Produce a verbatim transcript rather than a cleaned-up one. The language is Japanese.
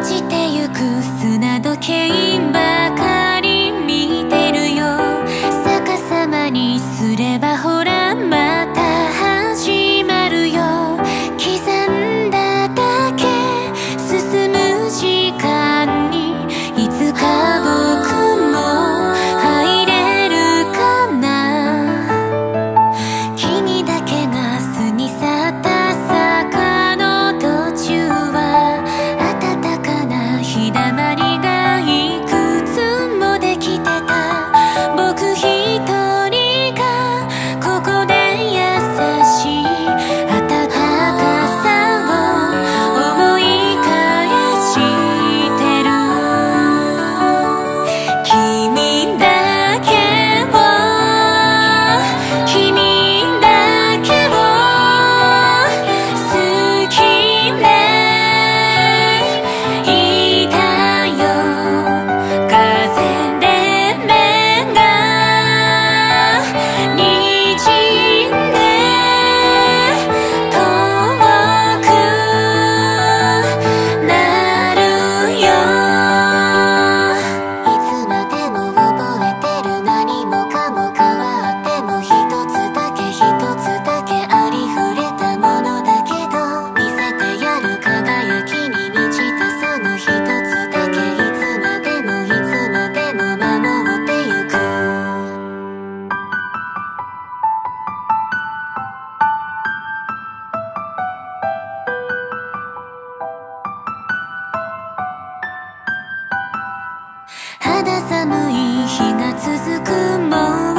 落ちてゆく砂時計ばかり見てるよ。逆さまにすればほらまた始まるよ。刻んだだけ進む時間にいつか僕も入れるかな。君だけが過ぎ去った坂の途中は暖かな日だまりがいくつもできてた。僕一人がここで優しい暖かさを思い返してる。君だけを君だけを好きでいたよ。風で目がにじんで遠くなるよ。いつまでも覚えてる。何もかも変わっても一つだけ一つだけありふれたものだけど、見せてやる輝きに満ちたその一つだけいつまでもいつまでも守ってゆく。肌寒い日が続くも